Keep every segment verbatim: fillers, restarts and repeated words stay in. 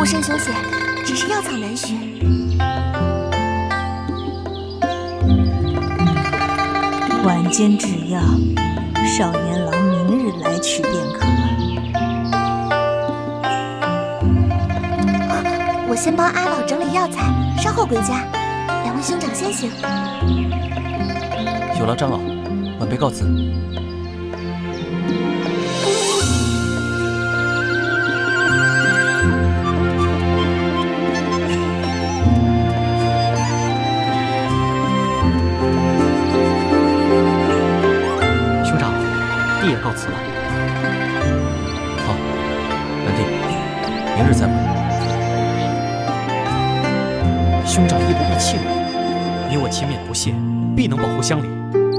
不慎休息，只是药草难寻。 晚间制药，少年郎明日来取便可。 我先帮阿老整理药材，稍后归家。两位兄长先行。 有劳张老，晚辈告辞。 弟也告辞了。 好，兰弟，明日再会。 兄长义不必气馁，你我勤勉不懈，必能保护乡里。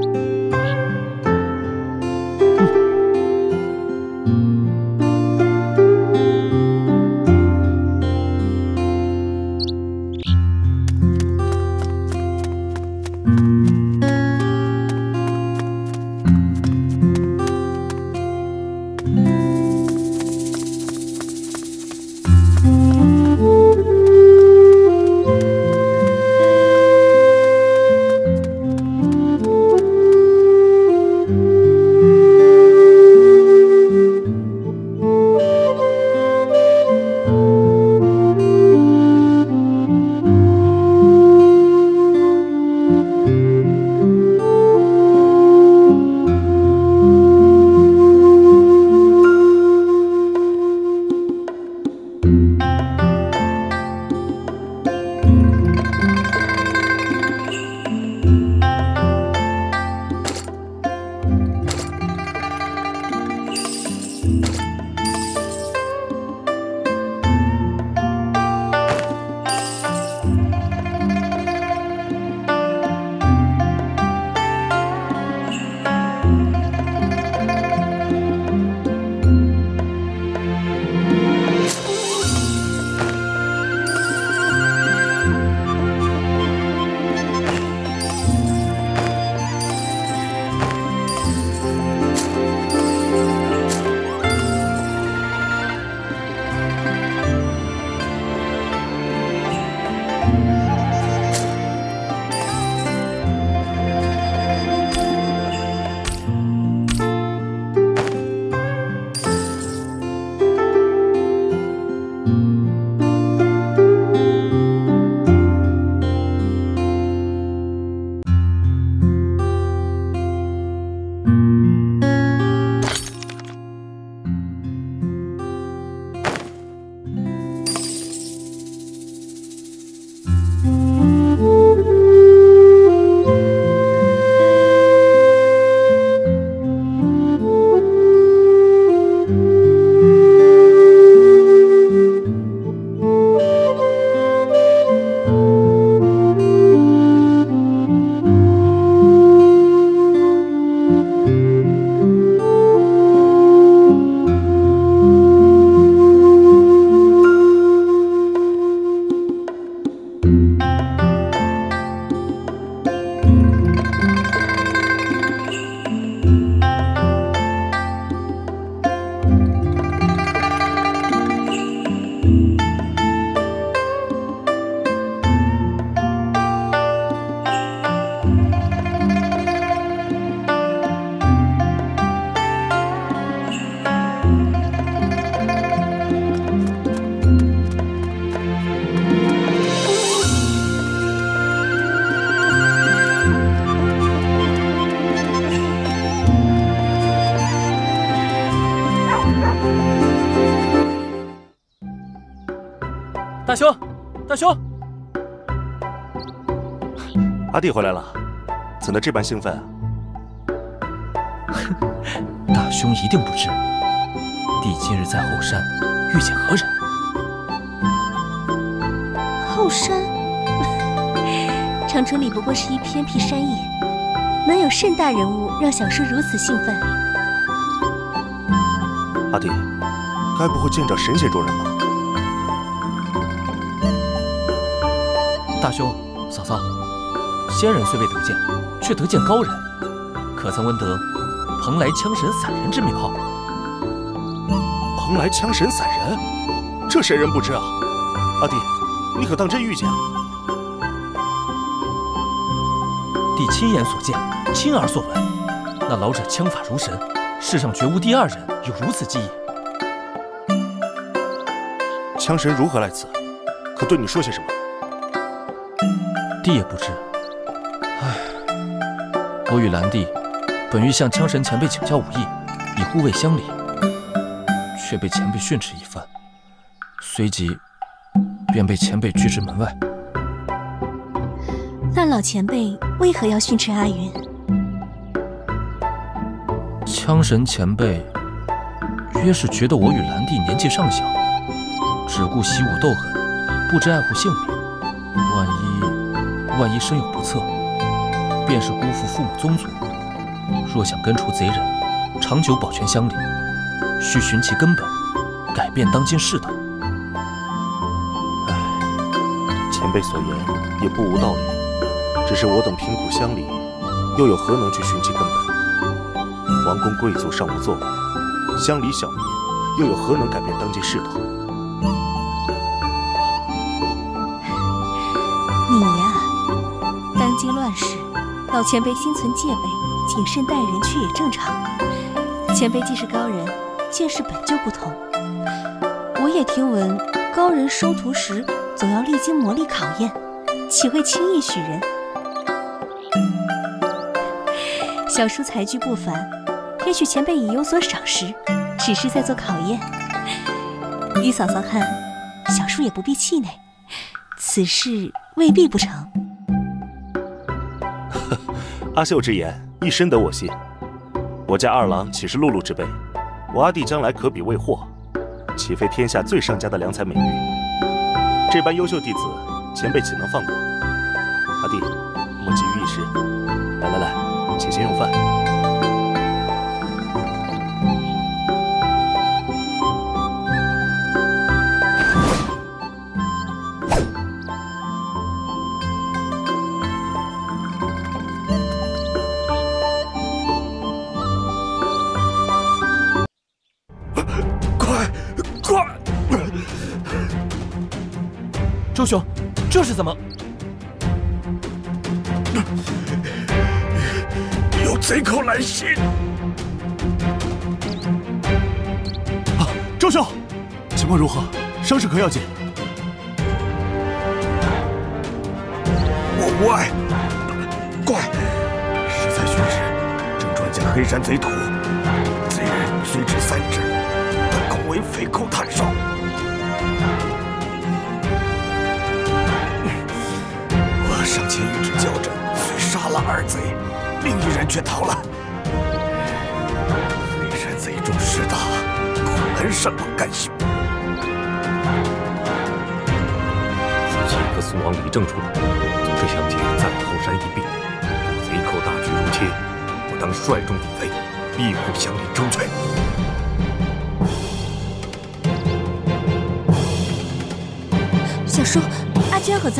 大兄，大兄， 阿弟回来了，怎的这般兴奋啊？ 大兄一定不知，弟今日在后山遇见何人？ 后山，长城里不过是一偏僻山野，能有甚大人物让小叔如此兴奋？ 阿弟，该不会见着神仙中人吧？ 大兄、嫂嫂，仙人虽未得见，却得见高人，可曾闻得蓬莱枪神散人之名号？ 蓬莱枪神散人，这谁人不知啊？ 阿弟，你可当真遇见？ 弟亲眼所见，亲耳所闻，那老者枪法如神，世上绝无第二人有如此技艺。 枪神如何来此？可对你说些什么？ 弟也不知。唉，我与兰弟本欲向枪神前辈请教武艺，以护卫乡里，却被前辈训斥一番，随即便被前辈拒之门外。 那老前辈为何要训斥阿云？ 枪神前辈约是觉得我与兰弟年纪尚小，只顾习武斗狠，不知爱护性命。万一万一身有不测，便是辜负父母宗族。若想根除贼人，长久保全乡里，需寻其根本，改变当今世道。 唉，前辈所言也不无道理。只是我等贫苦乡里，又有何能去寻其根本？王公贵族尚无作为，乡里小民又有何能改变当今世道？ 你呀，当今乱世，老前辈心存戒备，谨慎待人却也正常。前辈既是高人，见识本就不同。我也听闻，高人收徒时总要历经磨砺考验，岂会轻易许人？小叔才具不凡，也许前辈已有所赏识，只是在做考验。依嫂嫂看，小叔也不必气馁，此事未必不成。 阿秀之言亦深得我心。我家二郎岂是碌碌之辈？我阿弟将来可比未获，岂非天下最上佳的良才美玉？这般优秀弟子，前辈岂能放过？阿弟，莫急于一时。来来来，请先用饭。 周兄，这是怎么？ 有贼寇来袭！ 啊，周兄，情况如何？伤势可要紧？ 我无碍。快！适才巡视，正传下黑山贼土，贼人虽至三只，但恐为匪寇探哨。上前与之交战，虽杀了二贼，另一人却逃了。黑山贼众势大，恐难善报干休。 此前和宋王李正出来，组织乡亲在后山一避，贼寇大举入侵，我当率众抵贼，庇护乡里周全。 小叔，阿娟何在？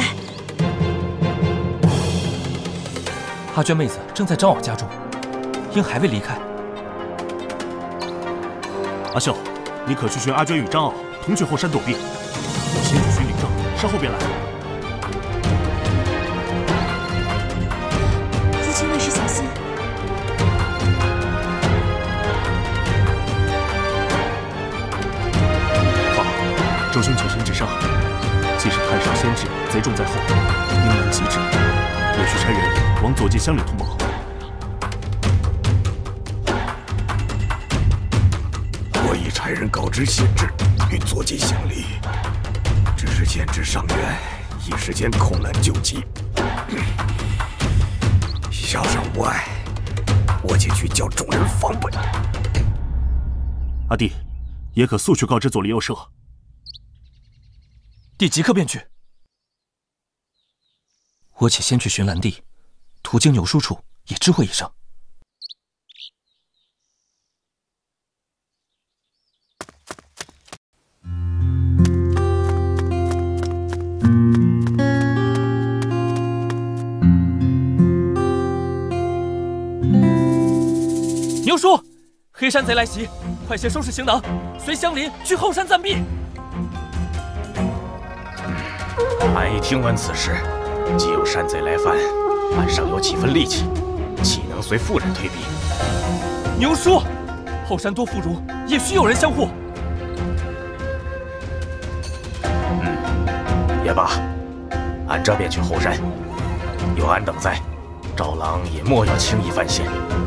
阿娟妹子正在张媪家中，应还未离开。 阿秀，你可去寻阿娟与张媪，同去后山躲避。我先去寻李正，稍后便来。 夫妻万事小心。 好，周兄求神之上，既是太上先至，贼众在后，应难及之。我需差人往左近乡里通报。 我已差人告知县治与左近乡里，只是县治上元，一时间恐难救急。小生无碍，我且去叫众人防备。 阿弟，也可速去告知左邻右舍。 弟即刻便去。我且先去寻兰弟，途经牛叔处也知会一声。牛叔，黑山贼来袭，快些收拾行囊，随乡邻去后山暂避。 俺已听闻此事，既有山贼来犯，俺尚有几分力气，岂能随妇人退避？ 牛叔，后山多妇孺，也需有人相护。 嗯，也罢，俺这便去后山。有俺等在，赵郎也莫要轻易犯险。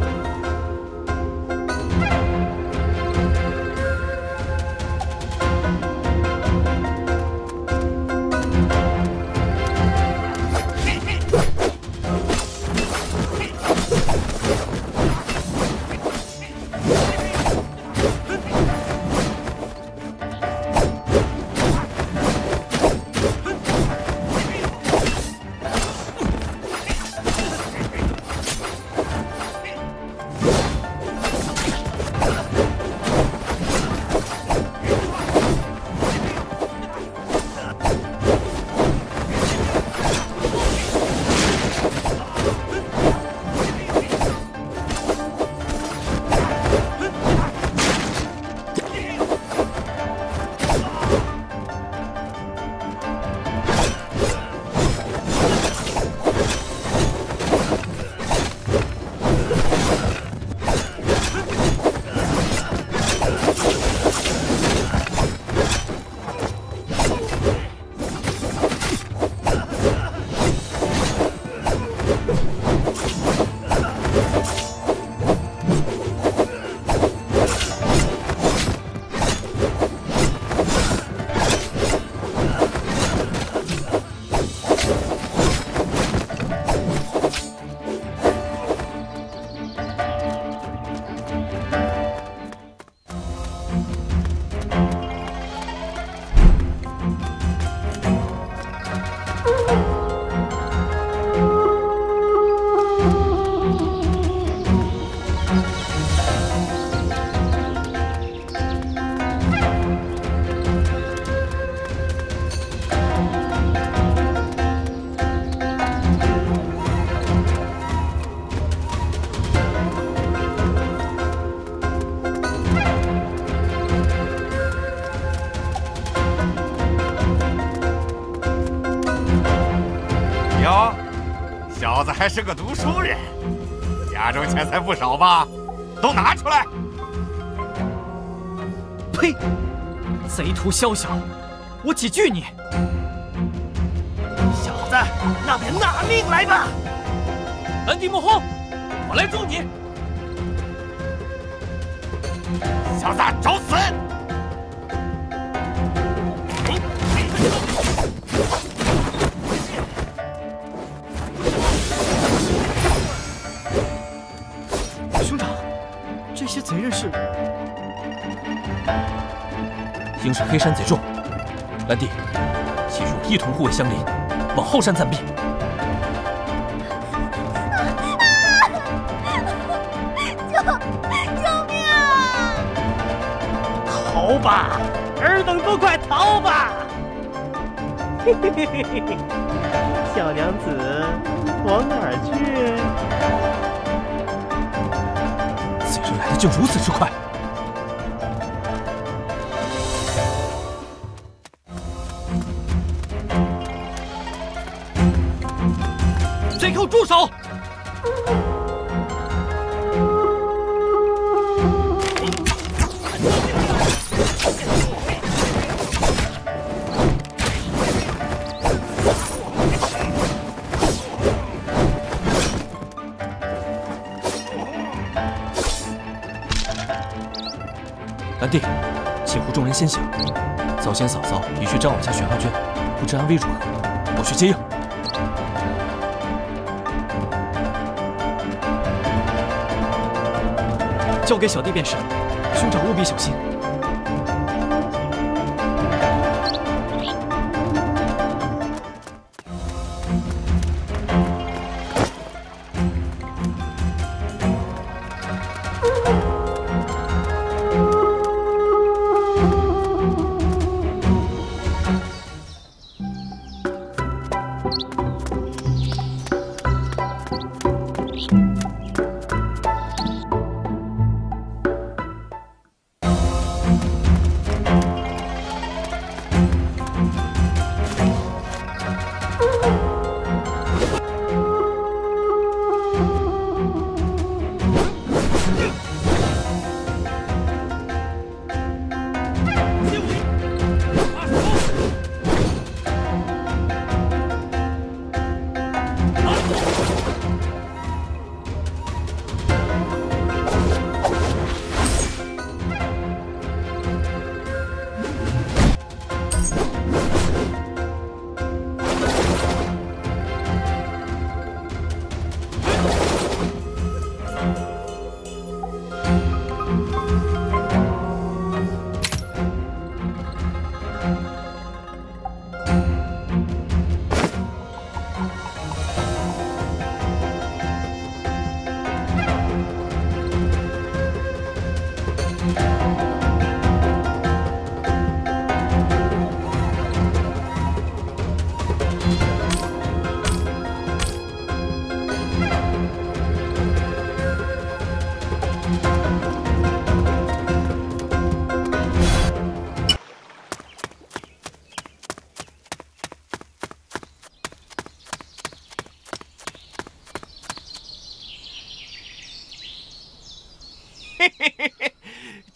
小子还是个读书人，家中钱财不少吧？都拿出来！ 呸！贼徒宵小，我几惧你！ 小子，那便拿命来吧！ 兰迪莫慌，我来助你！ 小子，找死！ 兄长，这些贼人是？ 应是黑山贼众。兰弟，且与我一同护卫香林，往后山暂避。 救救命啊！ 逃吧，尔等都快逃吧！嘿嘿嘿嘿嘿，小娘子往哪儿去？ 贼人来的竟如此之快！ 贼寇住手！ 兰弟，请护众人先行。早先嫂嫂已去张老家寻阿娟，不知安危如何？我去接应。 交给小弟便是，兄长务必小心。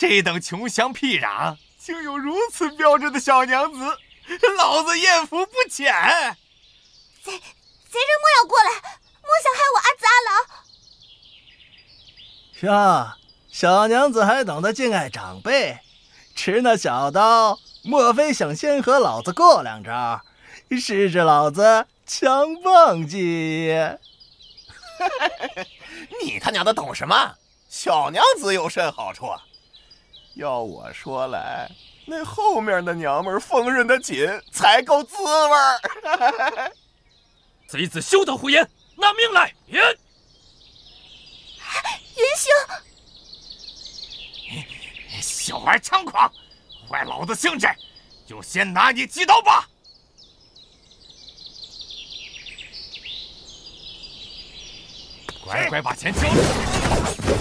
这等穷乡僻壤，竟有如此标致的小娘子，老子艳福不浅。 贼贼人莫要过来，莫想害我阿子阿郎。 呀，小娘子还懂得敬爱长辈，持那小刀，莫非想先和老子过两招，试试老子强棒技？ 你他娘的懂什么？小娘子有甚好处？要我说来，那后面的娘们丰润的紧才够滋味儿。 贼子休得胡言，拿命来！云云兄， 小孩猖狂，坏老子兴致，就先拿你几刀吧！乖乖把钱交出去！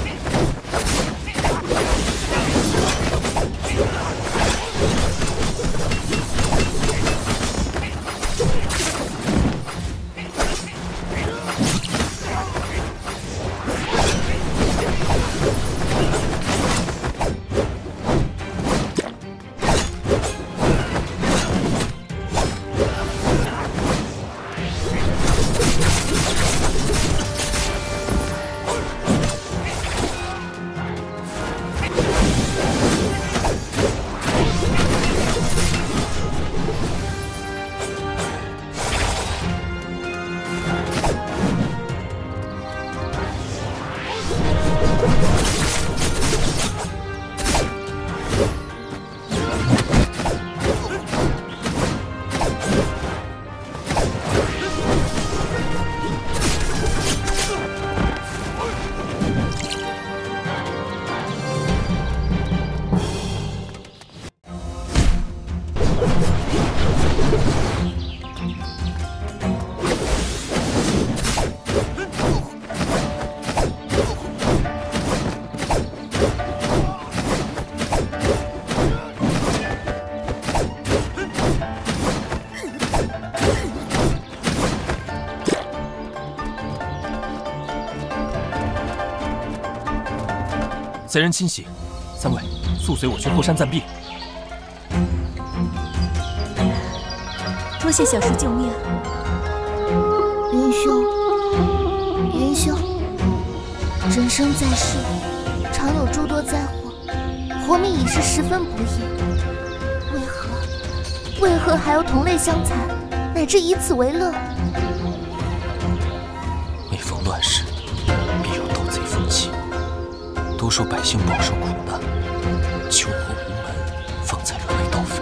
贼人侵袭，三位速随我去后山暂避。 多谢小叔救命。 云兄，云兄，人生在世，常有诸多灾祸，活命已是十分不易。为何，为何还要同类相残，乃至以此为乐？ 每逢乱世，必有盗贼风起。都说百姓饱受苦难，求获无门，方才沦为盗匪。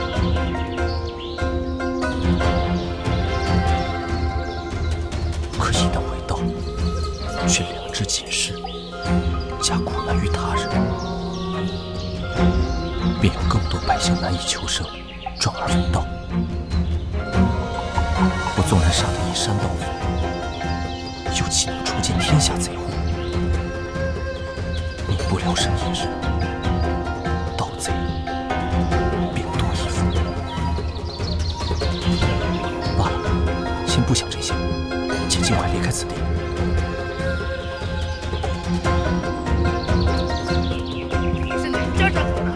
可一旦为盗，却两知解释，加苦难于他人，便有更多百姓难以求生，转而为盗。我纵然杀得一山盗匪，又岂能除尽天下贼祸？不聊生一日，盗贼便多一分。罢了，先不想这些，且尽快离开此地。 你是哪家上头的？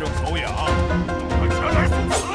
生手痒，让他前来送死。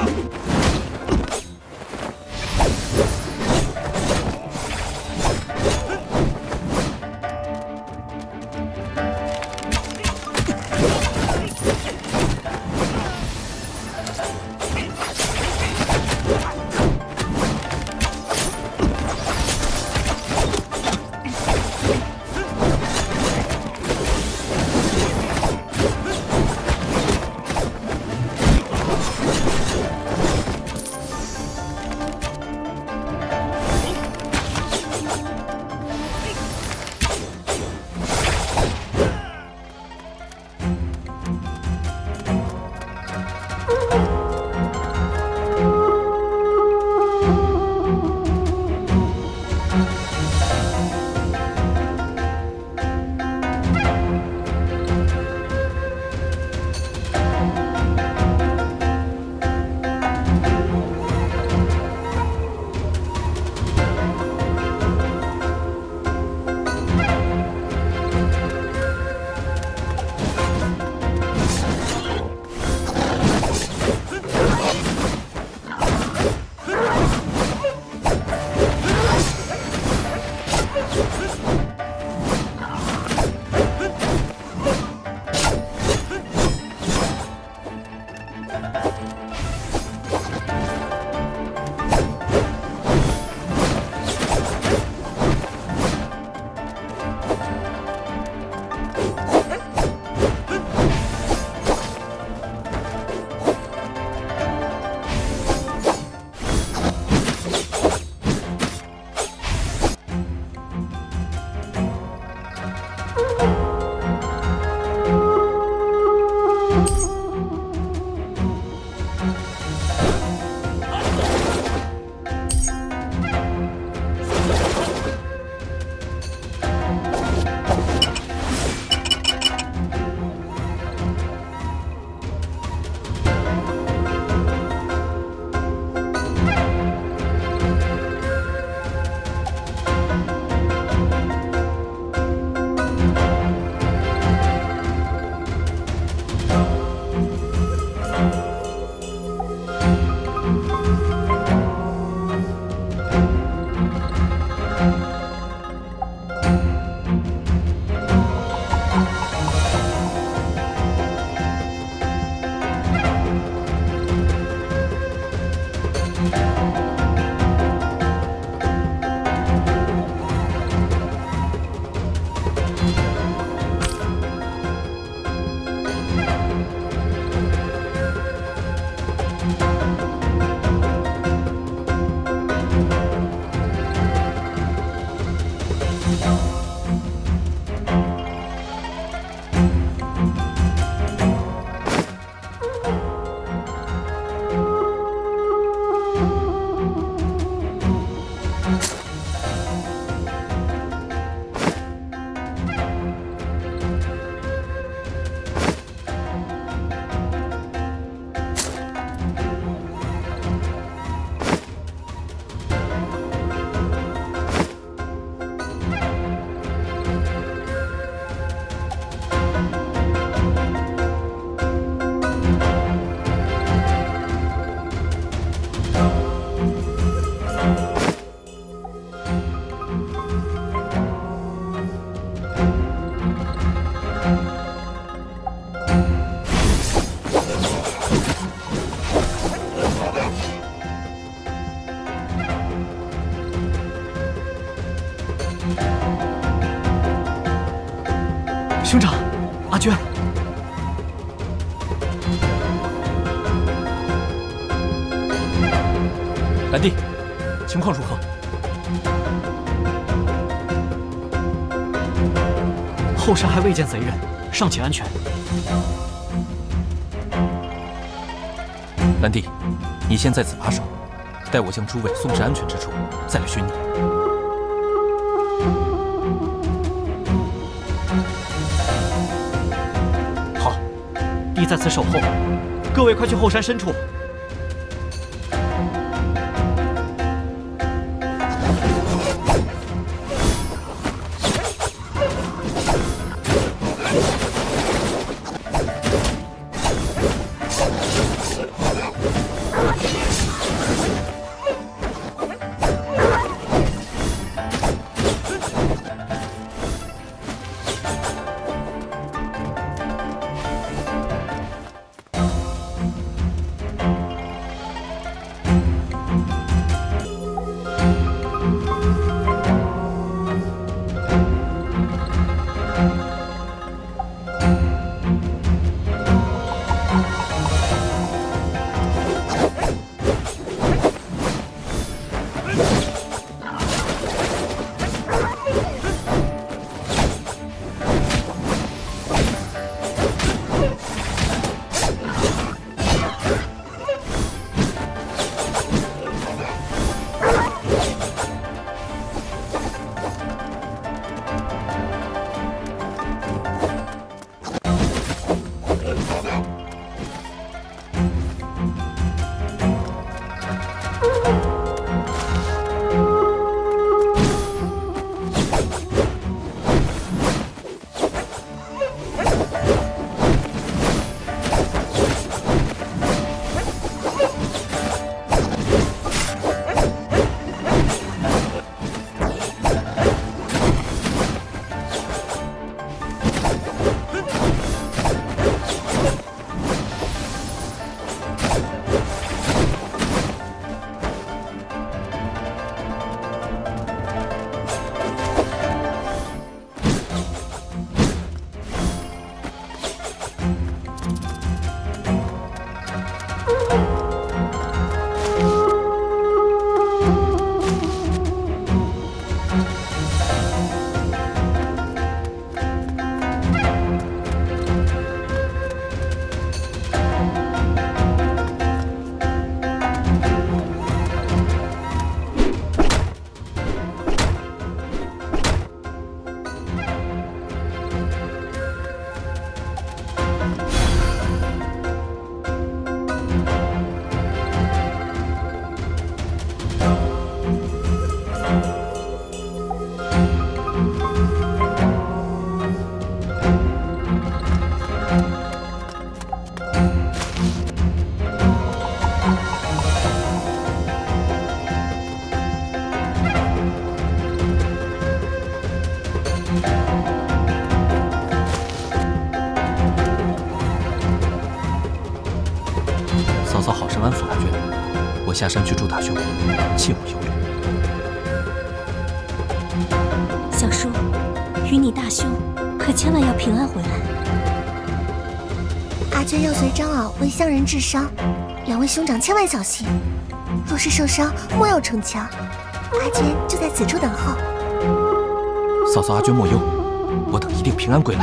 兄长，阿娟， 兰弟，情况如何？ 后山还未见贼人，尚且安全。 兰弟，你先在此把守，待我将诸位送至安全之处，再来寻你。 弟在此守候，各位快去后山深处。 嫂嫂好生安抚阿娟，我下山去助大兄，切勿忧虑。 小叔，与你大兄可千万要平安回来。 阿娟要随张敖为乡人治伤，两位兄长千万小心。若是受伤，莫要逞强。阿娟就在此处等候。 嫂嫂阿娟莫忧，我等一定平安归来。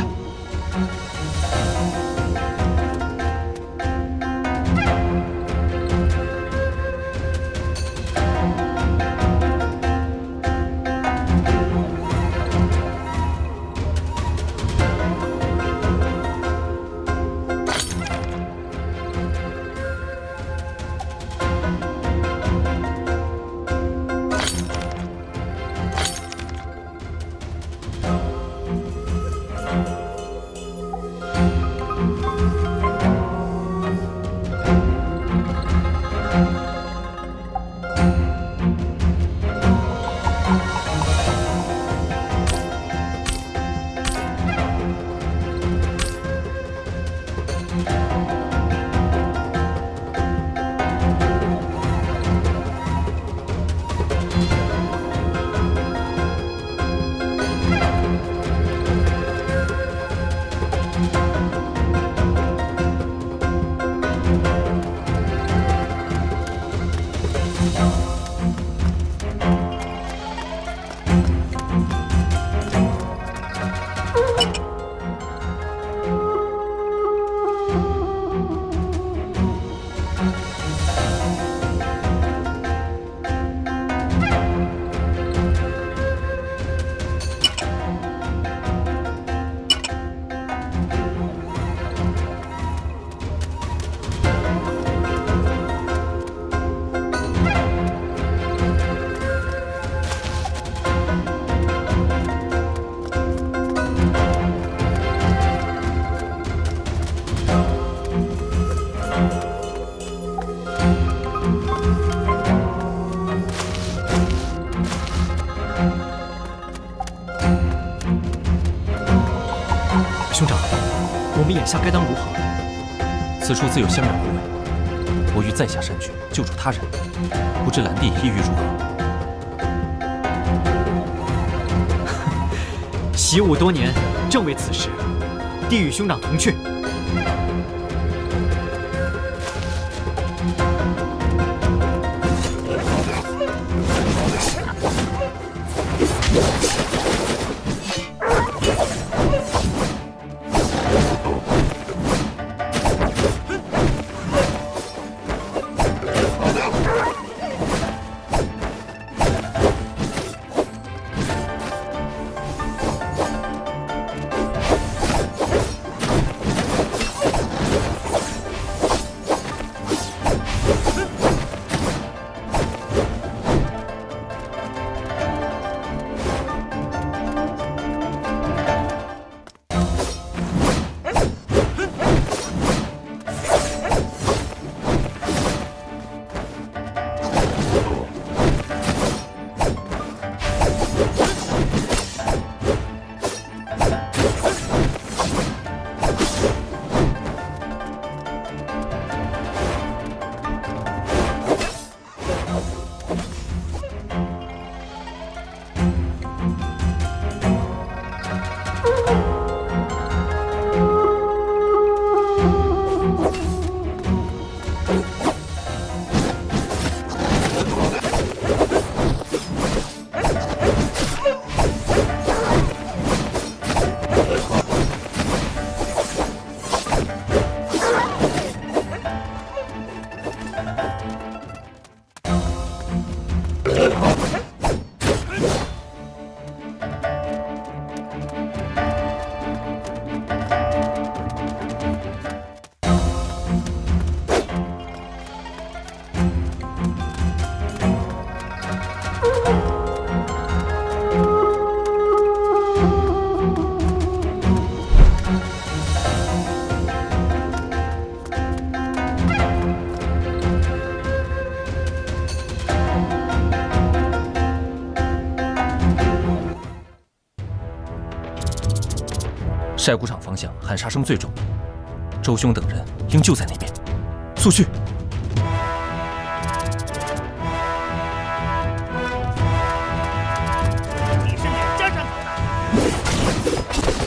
兄长，我们眼下该当如何？ 此处自有乡人护卫，我欲再下山去救助他人，不知兰弟意欲如何？ 习武多年，正为此事。弟与兄长同去。 晒谷场方向喊杀声最重，周兄等人应就在那边，速去！ 你是脸沾上头的。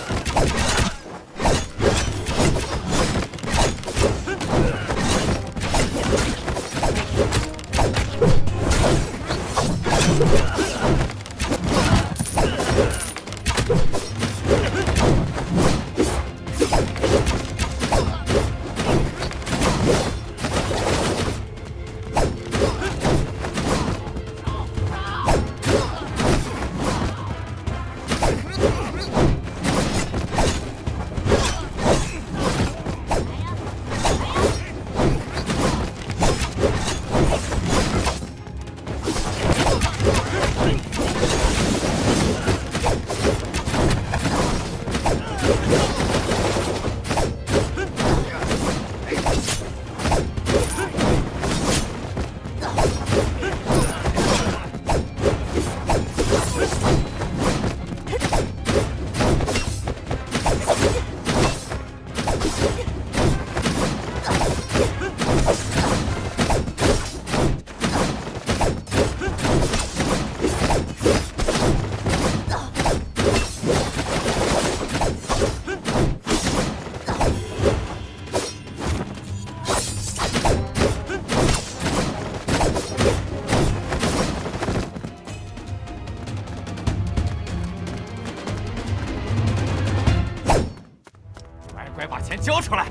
快把钱交出来！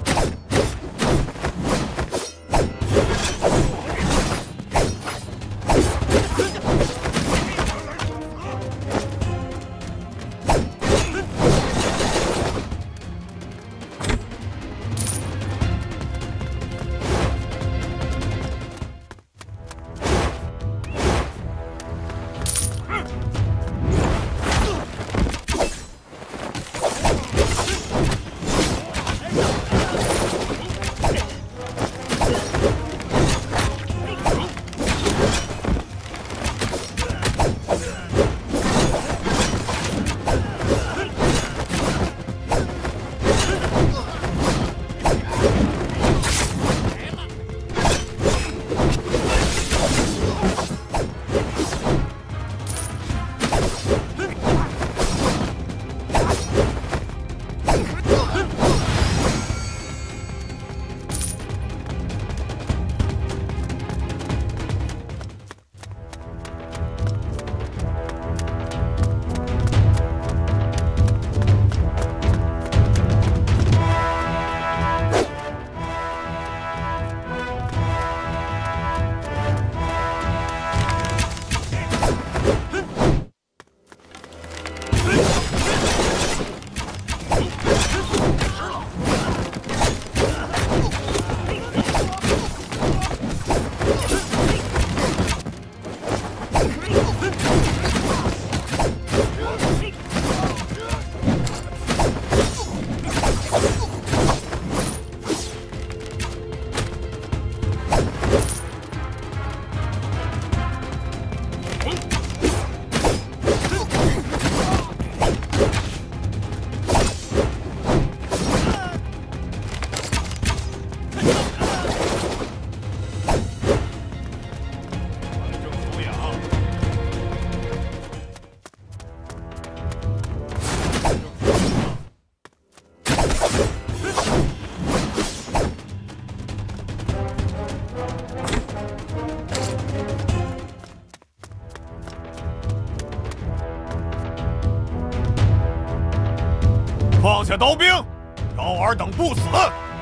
放下刀兵，让尔等不死！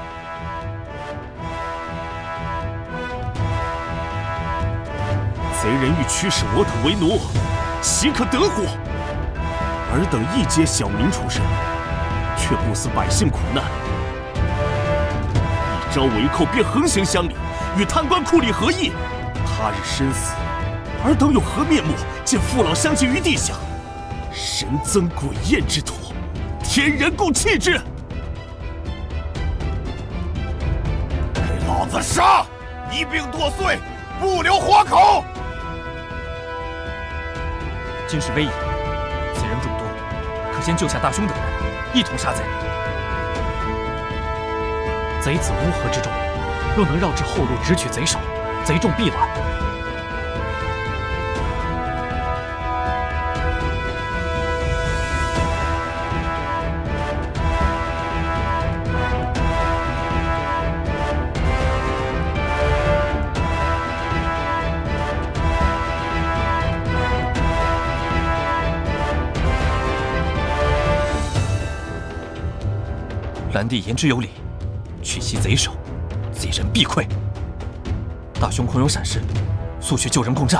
贼人欲驱使我等为奴，岂可得乎？尔等一介小民出身，却不思百姓苦难，一朝为寇便横行乡里，与贪官酷吏何异？他日身死，尔等有何面目见父老乡亲于地下？神憎鬼厌之徒，天人共弃之！ 给老子杀！一并剁碎，不留活口！ 今是危也，贼人众多，可先救下大兄等人，一同杀贼。 贼子乌合之众，若能绕至后路直取贼首，贼众必乱。 蓝帝言之有理，取袭贼首，贼人必溃。大兄空有闪失，速去救人共战。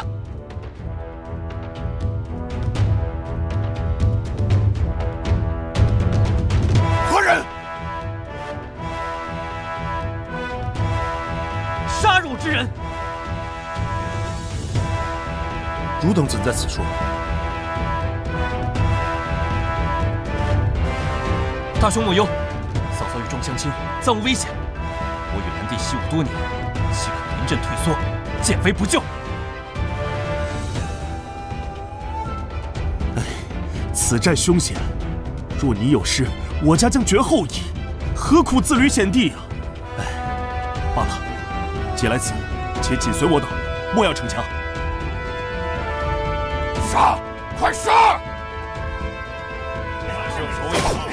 何人？ 杀汝之人！ 汝等怎在此说？ 大兄莫忧。嫂嫂与众相亲，暂无危险。我与蓝帝习武多年，岂可临阵退缩，见危不救？ 哎，此战凶险，若你有失，我家将绝后矣，何苦自履险地啊？哎，罢了，既来此，且紧随我等，莫要逞强。 杀！快杀！正手一把。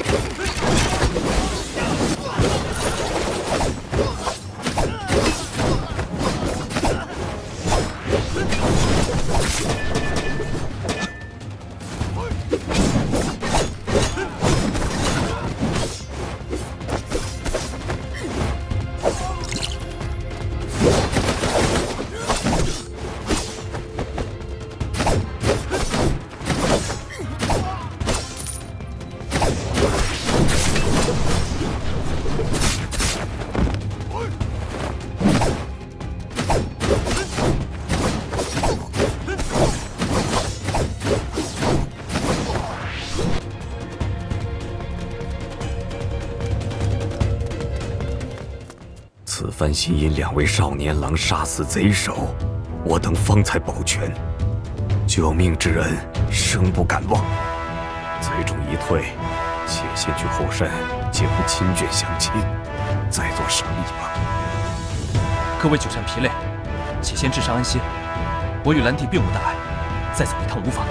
此番新因两位少年郎杀死贼首，我等方才保全。救命之恩，生不敢忘。贼众一退，且先去后山见我亲眷相亲，再做商议吧。 各位久战疲累，且先治伤安歇。我与蓝帝并无大碍，再走一趟无妨。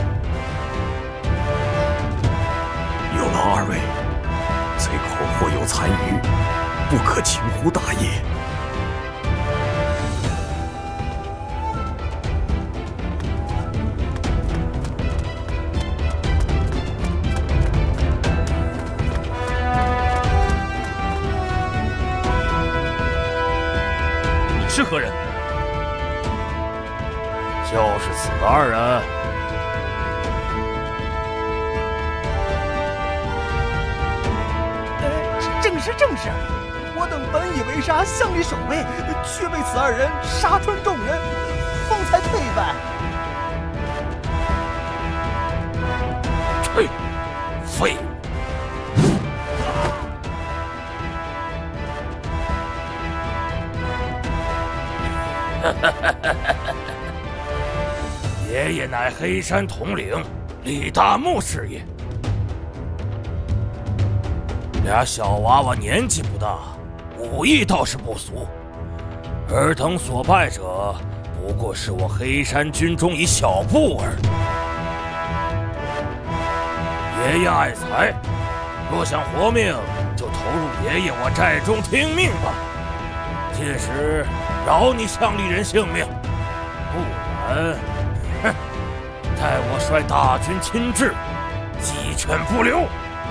有劳二位，贼口或有残余，不可轻忽大业。 你是何人？ 就是此二人。 正是正是，我等本以为杀乡里守卫，却被此二人杀穿众人，方才退败。 退，废物！爷爷乃黑山统领李大木是也。俩小娃娃年纪不大，武艺倒是不俗。尔等所拜者，不过是我黑山军中一小部儿。爷爷爱财，若想活命，就投入爷爷我寨中听命吧。届时饶你乡里人性命，不然，哼，待我率大军亲至，鸡犬不留。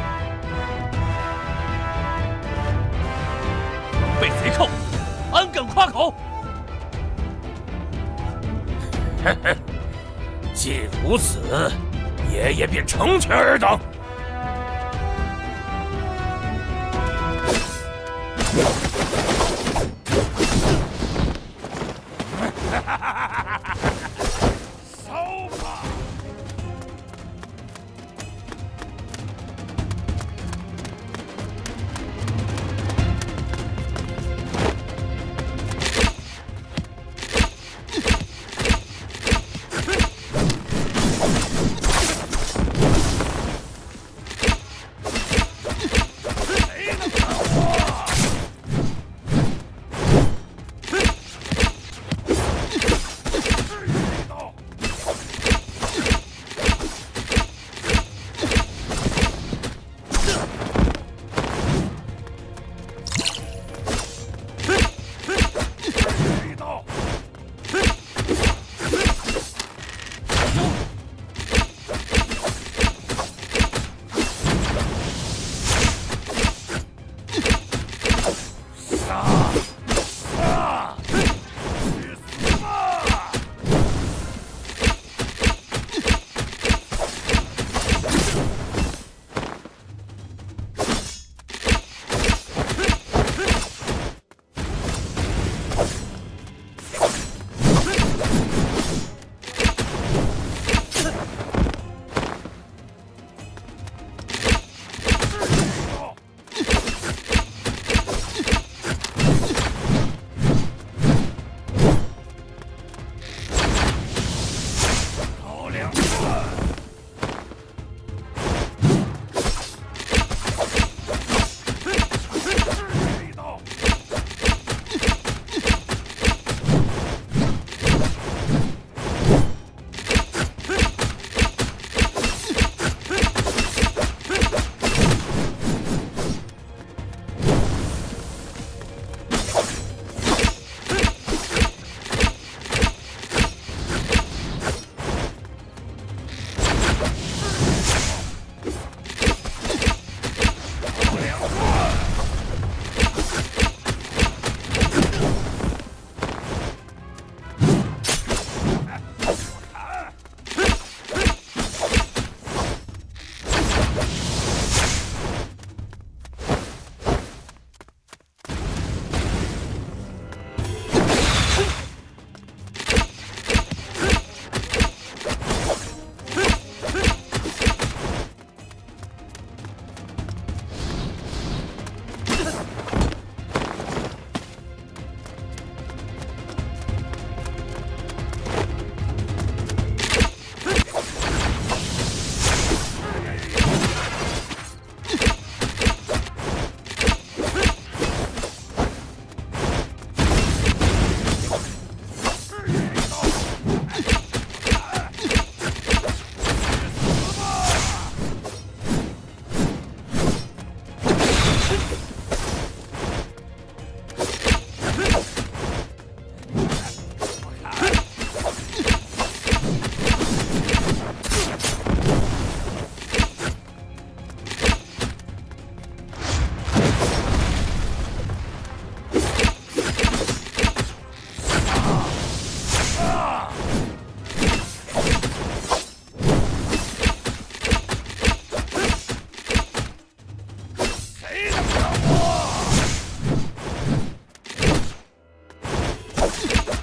被贼寇，安敢夸口？ 嘿嘿，既如此，爷爷便成全尔等。烧吧！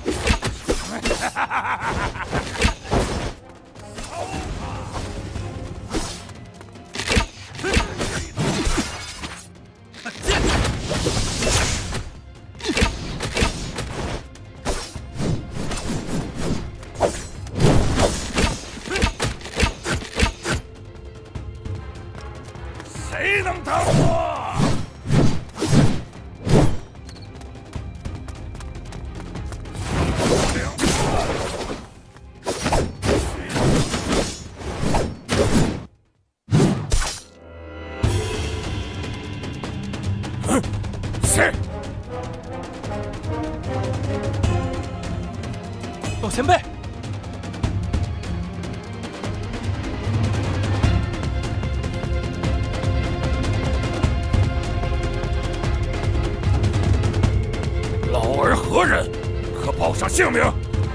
谁能挡我？是。 老前辈。 老儿何人？可报上姓名！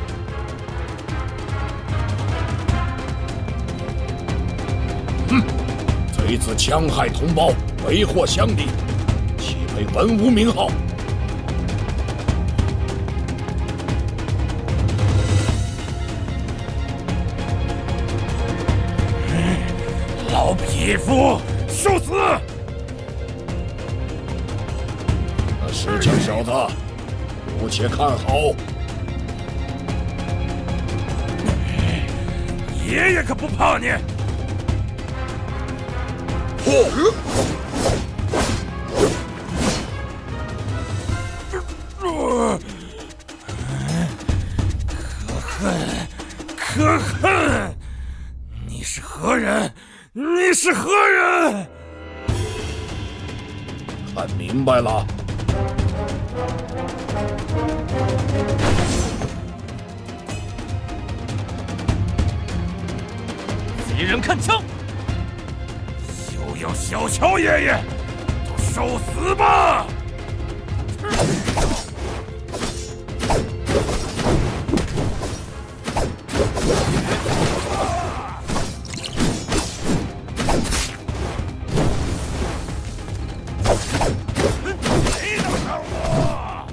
哼！贼子戕害同胞，为祸乡里，岂配文无名号？ 老匹夫，受死！ 那石枪小子。 姑且看好， 爷爷可不怕你。 嚯！ 可恨，可恨！你是何人？你是何人？ 看明白了。 贼人看枪！ 休要小瞧爷爷，就受死吧！谁能挡我？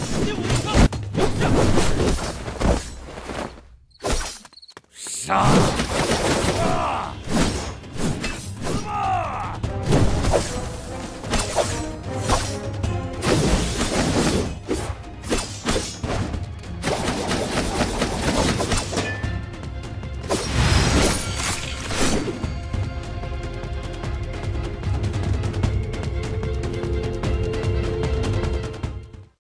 杀！